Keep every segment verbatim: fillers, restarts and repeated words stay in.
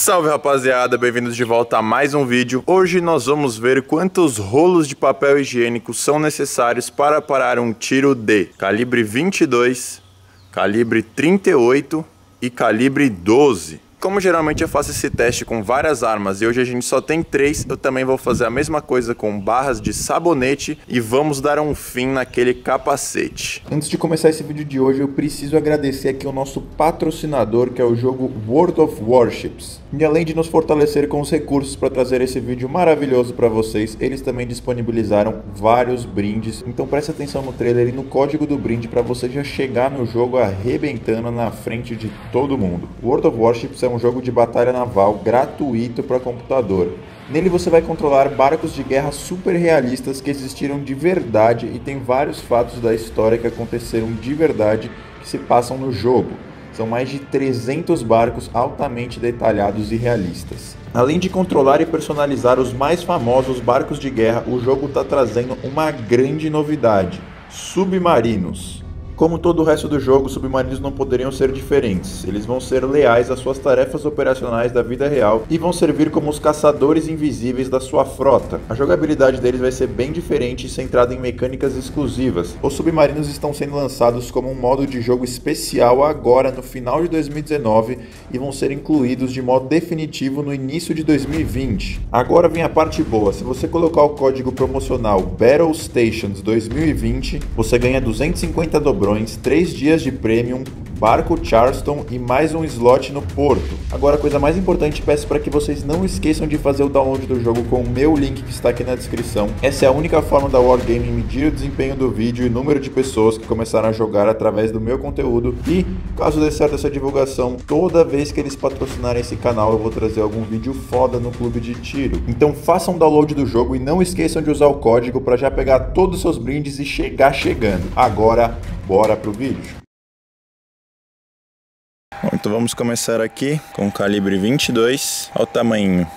Salve rapaziada, bem-vindos de volta a mais um vídeo. Hoje nós vamos ver quantos rolos de papel higiênico são necessários para parar um tiro de calibre vinte e dois, calibre trinta e oito e calibre doze. Como geralmente eu faço esse teste com várias armas e hoje a gente só tem três, eu também vou fazer a mesma coisa com barras de sabonete e vamos dar um fim naquele capacete. Antes de começar esse vídeo de hoje, eu preciso agradecer aqui o nosso patrocinador, que é o jogo World of Warships. E além de nos fortalecer com os recursos para trazer esse vídeo maravilhoso para vocês, eles também disponibilizaram vários brindes. Então preste atenção no trailer e no código do brinde para você já chegar no jogo arrebentando na frente de todo mundo. World of Warships é um jogo de batalha naval gratuito para computador. Nele você vai controlar barcos de guerra super realistas que existiram de verdade e tem vários fatos da história que aconteceram de verdade que se passam no jogo. São mais de trezentos barcos altamente detalhados e realistas. Além de controlar e personalizar os mais famosos barcos de guerra, o jogo está trazendo uma grande novidade: submarinos. Como todo o resto do jogo, os submarinos não poderiam ser diferentes. Eles vão ser leais às suas tarefas operacionais da vida real e vão servir como os caçadores invisíveis da sua frota. A jogabilidade deles vai ser bem diferente e centrada em mecânicas exclusivas. Os submarinos estão sendo lançados como um modo de jogo especial agora no final de dois mil e dezenove e vão ser incluídos de modo definitivo no início de dois mil e vinte. Agora vem a parte boa: se você colocar o código promocional Battle Stations dois mil e vinte, você ganha duzentos e cinquenta dobrões, três dias de Premium, barco Charleston e mais um slot no porto. Agora, a coisa mais importante, peço para que vocês não esqueçam de fazer o download do jogo com o meu link que está aqui na descrição. Essa é a única forma da Wargaming medir o desempenho do vídeo e o número de pessoas que começaram a jogar através do meu conteúdo. E, caso dê certo essa divulgação, toda vez que eles patrocinarem esse canal eu vou trazer algum vídeo foda no clube de tiro. Então façam o download do jogo e não esqueçam de usar o código para já pegar todos os seus brindes e chegar chegando. Agora, bora pro vídeo. Bom, então vamos começar aqui com o calibre vinte e dois. Olha o tamanho.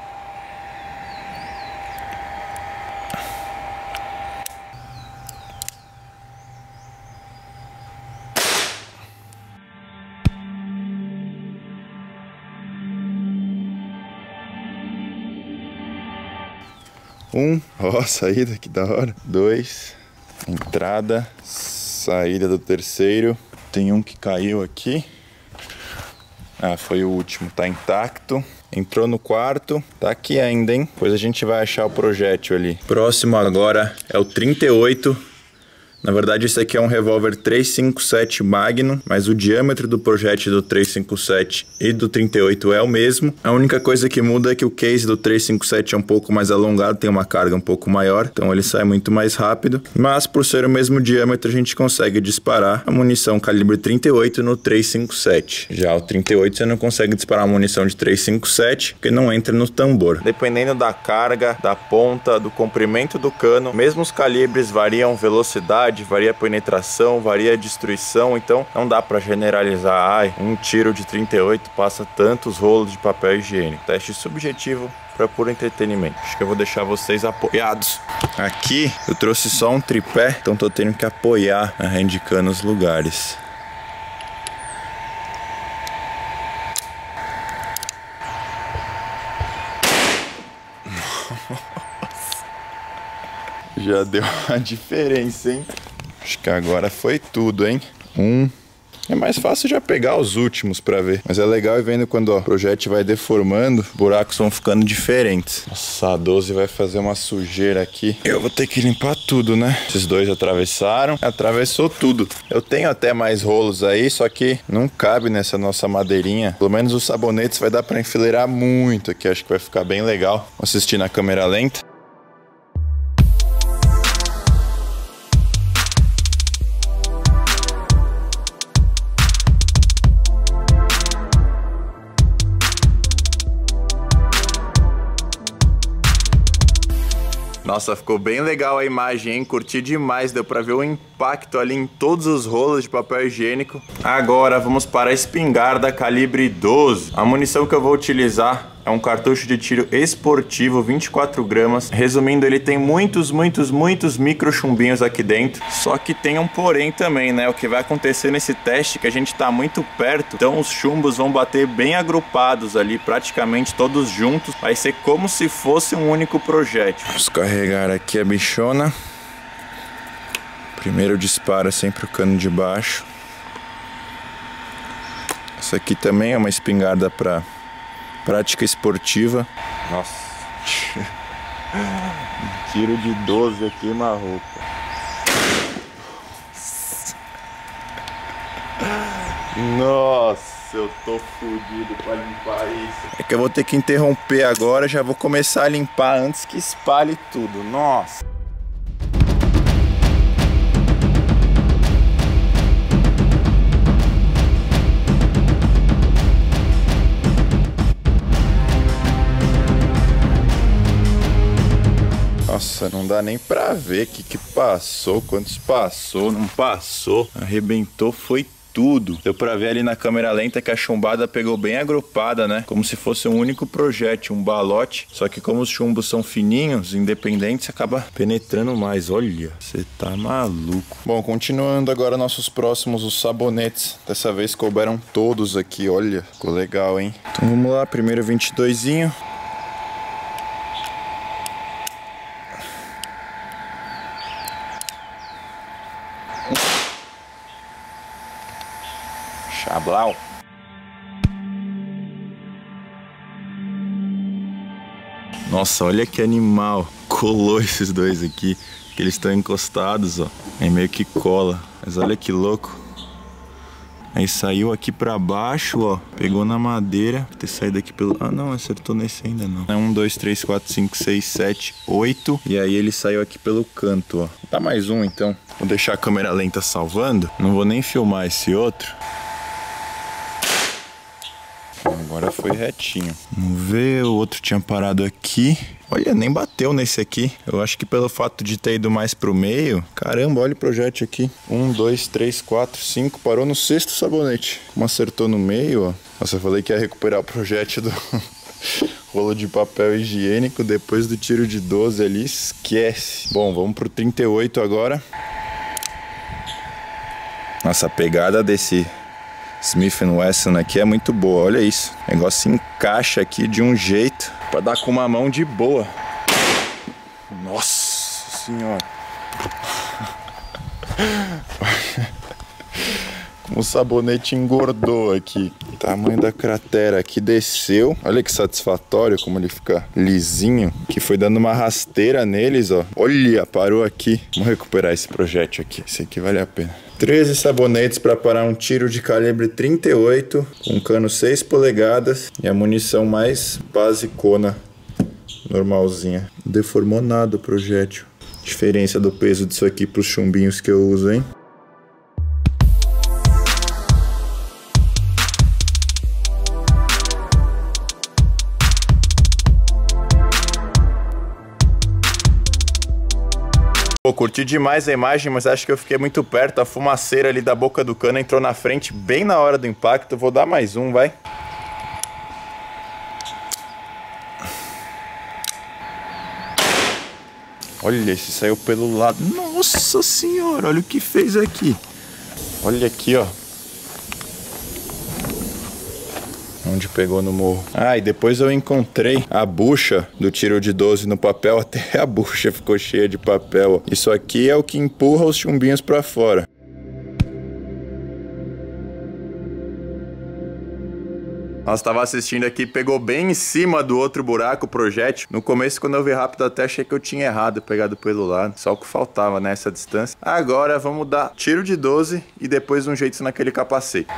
Um, ó, saída, que da hora. Dois, entrada, saída do terceiro. Tem um que caiu aqui. Ah, foi o último, tá intacto. Entrou no quarto, tá aqui ainda, hein? Depois a gente vai achar o projétil ali. Próximo agora é o trinta e oito. Na verdade, esse aqui é um revólver trezentos e cinquenta e sete Magnum, mas o diâmetro do projétil do trezentos e cinquenta e sete e do trinta e oito é o mesmo. A única coisa que muda é que o case do trezentos e cinquenta e sete é um pouco mais alongado, tem uma carga um pouco maior, então ele sai muito mais rápido. Mas por ser o mesmo diâmetro, a gente consegue disparar a munição calibre trinta e oito no trezentos e cinquenta e sete. Já o trinta e oito você não consegue disparar a munição de trezentos e cinquenta e sete, porque não entra no tambor. Dependendo da carga, da ponta, do comprimento do cano, mesmo os calibres variam velocidade, varia a penetração, varia a destruição, então não dá para generalizar. Ai, um tiro de trinta e oito passa tantos rolos de papel higiênico. Teste subjetivo para puro entretenimento. Acho que eu vou deixar vocês apoiados. Aqui eu trouxe só um tripé, então tô tendo que apoiar a handcam nos lugares. Já deu uma diferença, hein? Acho que agora foi tudo, hein? Um. É mais fácil já pegar os últimos pra ver. Mas é legal ir vendo quando ó, o projétil vai deformando, buracos vão ficando diferentes. Nossa, a doze vai fazer uma sujeira aqui. Eu vou ter que limpar tudo, né? Esses dois atravessaram. Atravessou tudo. Eu tenho até mais rolos aí, só que não cabe nessa nossa madeirinha. Pelo menos os sabonetes vai dar pra enfileirar muito aqui. Acho que vai ficar bem legal. Vou assistir na câmera lenta. Nossa, ficou bem legal a imagem, hein? Curti demais, deu pra ver o impacto ali em todos os rolos de papel higiênico. Agora vamos para a espingarda calibre doze. A munição que eu vou utilizar é um cartucho de tiro esportivo, vinte e quatro gramas. Resumindo, ele tem muitos, muitos, muitos micro chumbinhos aqui dentro. Só que tem um porém também, né? O que vai acontecer nesse teste é que a gente tá muito perto, então os chumbos vão bater bem agrupados ali, praticamente todos juntos. Vai ser como se fosse um único projétil. Vamos carregar aqui a bichona. Primeiro disparo é sempre o cano de baixo. Essa aqui também é uma espingarda para prática esportiva. Nossa. Tiro de doze aqui, marroco. Nossa, eu tô fodido pra limpar isso. É que eu vou ter que interromper agora, já vou começar a limpar antes que espalhe tudo. Nossa. Nossa, não dá nem pra ver o que, que passou, quantos passou, não passou. Arrebentou, foi tudo. Deu pra ver ali na câmera lenta que a chumbada pegou bem agrupada, né? Como se fosse um único projétil, um balote. Só que como os chumbos são fininhos, independentes, acaba penetrando mais. Olha, você tá maluco. Bom, continuando agora nossos próximos, os sabonetes. Dessa vez couberam todos aqui, olha. Ficou legal, hein? Então vamos lá, primeiro vinte e doisinho. Chablau. Nossa, olha que animal. Colou esses dois aqui, que eles estão encostados, ó. É meio que cola. Mas olha que louco. Aí saiu aqui pra baixo, ó. Pegou na madeira. Deve ter saído aqui pelo... Ah, não, acertou nesse ainda não. É um, dois, três, quatro, cinco, seis, sete, oito. E aí ele saiu aqui pelo canto, ó. Dá mais um, então. Vou deixar a câmera lenta salvando. Não vou nem filmar esse outro. Agora foi retinho. Vamos ver, o outro tinha parado aqui. Olha, nem bateu nesse aqui. Eu acho que pelo fato de ter ido mais pro meio... Caramba, olha o projétil aqui. Um, dois, três, quatro, cinco. Parou no sexto sabonete. Como acertou no meio, ó. Nossa, eu falei que ia recuperar o projétil do rolo de papel higiênico. Depois do tiro de doze ali, esquece. Bom, vamos pro trinta e oito agora. Nossa, a pegada desse Smith and Wesson aqui é muito boa, olha isso. O negócio encaixa aqui de um jeito pra dar com uma mão de boa. Nossa senhora. Como o sabonete engordou aqui. O tamanho da cratera aqui desceu. Olha que satisfatório como ele fica lisinho. Que foi dando uma rasteira neles, ó. Olha, parou aqui. Vamos recuperar esse projétil aqui. Esse aqui vale a pena. treze sabonetes para parar um tiro de calibre trinta e oito, com cano seis polegadas e a munição mais basicona, normalzinha. Não deformou nada o projétil. Diferença do peso disso aqui para os chumbinhos que eu uso, hein? Pô, curti demais a imagem, mas acho que eu fiquei muito perto. A fumaceira ali da boca do cano entrou na frente bem na hora do impacto. Vou dar mais um, vai. Olha, esse saiu pelo lado. Nossa senhora, olha o que fez aqui. Olha aqui, ó. Onde pegou no morro. Ah, e depois eu encontrei a bucha do tiro de doze no papel. Até a bucha ficou cheia de papel. Isso aqui é o que empurra os chumbinhos pra fora. Nós tava assistindo aqui, pegou bem em cima do outro buraco o projétil. No começo, quando eu vi rápido, até achei que eu tinha errado, pegado pelo lado. Só o que faltava nessa distância. Agora vamos dar tiro de doze e depois um jeito naquele capacete.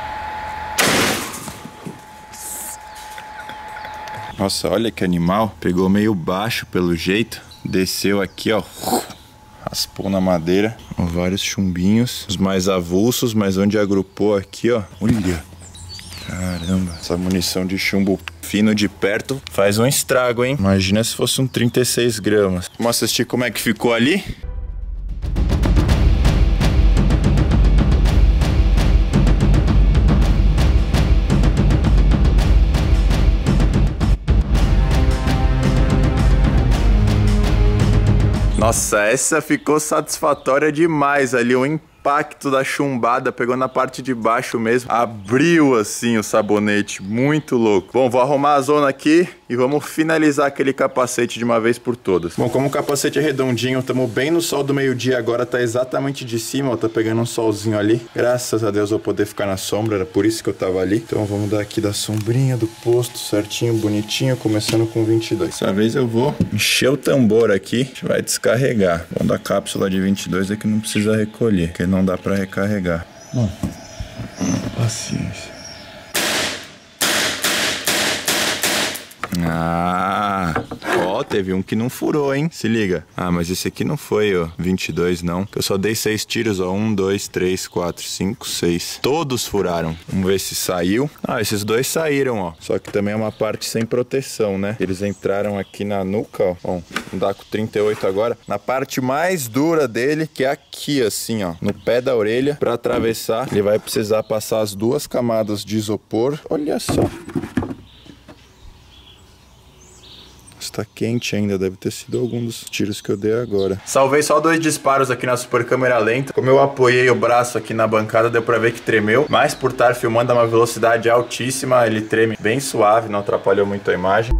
Nossa, olha que animal. Pegou meio baixo pelo jeito. Desceu aqui, ó. Raspou na madeira. Ó, vários chumbinhos. Os mais avulsos, mas onde agrupou aqui, ó. Olha. Caramba. Essa munição de chumbo fino de perto faz um estrago, hein? Imagina se fosse um trinta e seis gramas. Vamos assistir como é que ficou ali? Nossa, essa ficou satisfatória demais ali, o impacto da chumbada, pegou na parte de baixo mesmo, abriu assim o sabonete, muito louco. Bom, vou arrumar a zona aqui e vamos finalizar aquele capacete de uma vez por todas. Bom, como o capacete é redondinho, estamos bem no sol do meio-dia agora, tá exatamente de cima, ó, tá pegando um solzinho ali. Graças a Deus eu vou poder ficar na sombra, era por isso que eu tava ali. Então vamos dar aqui da sombrinha do posto, certinho, bonitinho, começando com vinte e dois. Dessa vez eu vou encher o tambor aqui, a gente vai descarregar. Bom, da cápsula de vinte e dois é que não precisa recolher, porque não dá pra recarregar. Bom, paciência. Ah, ó, teve um que não furou, hein? Se liga. Ah, mas esse aqui não foi, ó, vinte e dois não. Que eu só dei seis tiros, ó. um, dois, três, quatro, cinco, seis. Todos furaram. Vamos ver se saiu. Ah, esses dois saíram, ó. Só que também é uma parte sem proteção, né? Eles entraram aqui na nuca, ó. Bom, vamos dar com trinta e oito agora. Na parte mais dura dele, que é aqui, assim, ó. No pé da orelha. Pra atravessar, ele vai precisar passar as duas camadas de isopor. Olha só. Está quente ainda, deve ter sido algum dos tiros que eu dei agora. Salvei só dois disparos aqui na super câmera lenta. Como eu apoiei o braço aqui na bancada, deu pra ver que tremeu. Mas por estar filmando a uma velocidade altíssima, ele treme bem suave, não atrapalhou muito a imagem.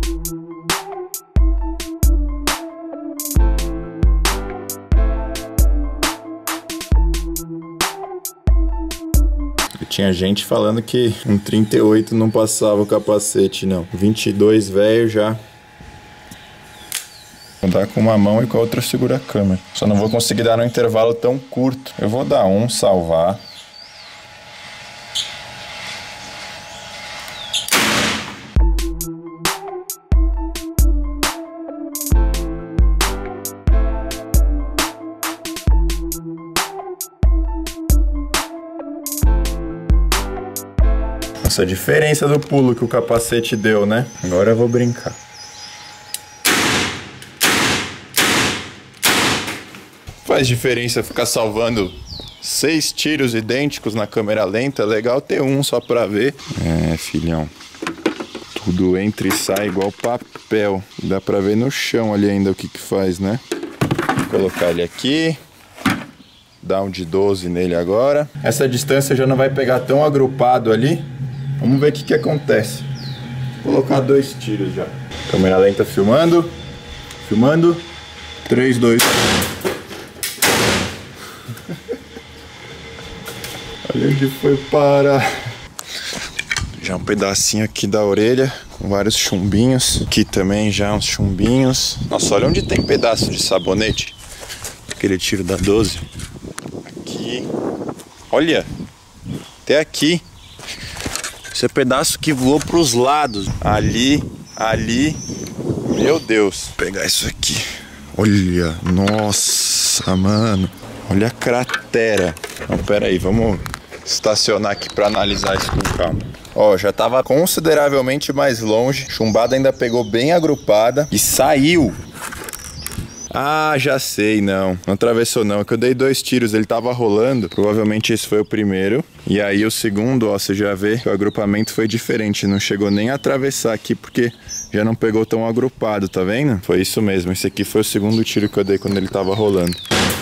Tinha gente falando que um trinta e oito não passava o capacete, não. vinte e dois velho já. Vou dar com uma mão e com a outra segura a câmera. Só não vou conseguir dar num intervalo tão curto. Eu vou dar um, salvar. Essa diferença do pulo que o capacete deu, né? Agora eu vou brincar. Faz diferença ficar salvando seis tiros idênticos na câmera lenta. É legal ter um só pra ver. É, filhão. Tudo entra e sai igual papel. Dá pra ver no chão ali ainda o que que faz, né? Vou colocar ele aqui. Dar um de doze nele agora. Essa distância já não vai pegar tão agrupado ali. Vamos ver o que que acontece. Vou colocar dois tiros já. Câmera lenta filmando. Filmando. três, dois... Olha onde foi parar. Já um pedacinho aqui da orelha, com vários chumbinhos. Aqui também já uns chumbinhos. Nossa, olha onde tem pedaço de sabonete. Aquele tiro da doze. Aqui. Olha. Até aqui. Esse é pedaço que voou pros lados. Ali, ali. Meu Deus. Vou pegar isso aqui. Olha. Nossa, mano. Olha a cratera. Não, pera aí, vamos estacionar aqui para analisar isso com calma. Ó, já tava consideravelmente mais longe. Chumbada ainda pegou bem agrupada e saiu. Ah, já sei, não. Não atravessou não, é que eu dei dois tiros, ele tava rolando. Provavelmente esse foi o primeiro. E aí o segundo, ó, você já vê que o agrupamento foi diferente. Não chegou nem a atravessar aqui, porque já não pegou tão agrupado, tá vendo? Foi isso mesmo, esse aqui foi o segundo tiro que eu dei quando ele tava rolando.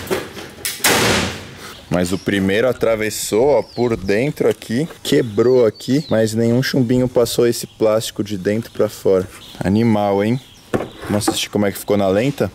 Mas o primeiro atravessou, ó, por dentro aqui, quebrou aqui, mas nenhum chumbinho passou esse plástico de dentro pra fora. Animal, hein? Vamos assistir como é que ficou na lenta?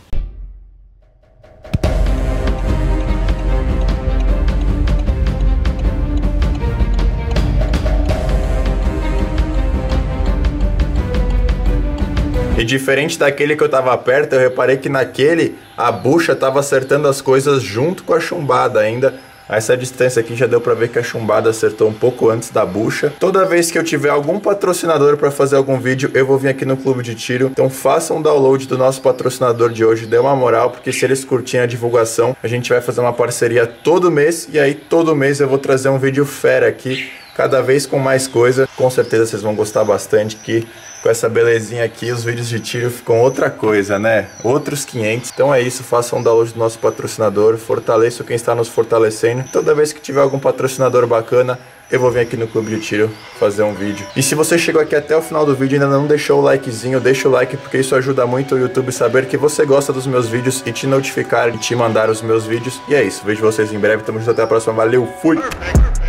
E diferente daquele que eu tava perto, eu reparei que naquele a bucha tava acertando as coisas junto com a chumbada ainda. A essa distância aqui já deu pra ver que a chumbada acertou um pouco antes da bucha. Toda vez que eu tiver algum patrocinador pra fazer algum vídeo, eu vou vir aqui no Clube de Tiro. Então façam um download do nosso patrocinador de hoje, dê uma moral, porque se eles curtirem a divulgação, a gente vai fazer uma parceria todo mês. E aí todo mês eu vou trazer um vídeo fera aqui, cada vez com mais coisa. Com certeza vocês vão gostar bastante, que Com essa belezinha aqui, os vídeos de tiro ficam outra coisa, né? Outros quinhentos. Então é isso, façam um download do nosso patrocinador, fortaleçam quem está nos fortalecendo. Toda vez que tiver algum patrocinador bacana, eu vou vir aqui no Clube de Tiro fazer um vídeo. E se você chegou aqui até o final do vídeo e ainda não deixou o likezinho, deixa o like, porque isso ajuda muito o YouTube saber que você gosta dos meus vídeos e te notificar e te mandar os meus vídeos. E é isso, vejo vocês em breve, tamo junto, até a próxima, valeu, fui!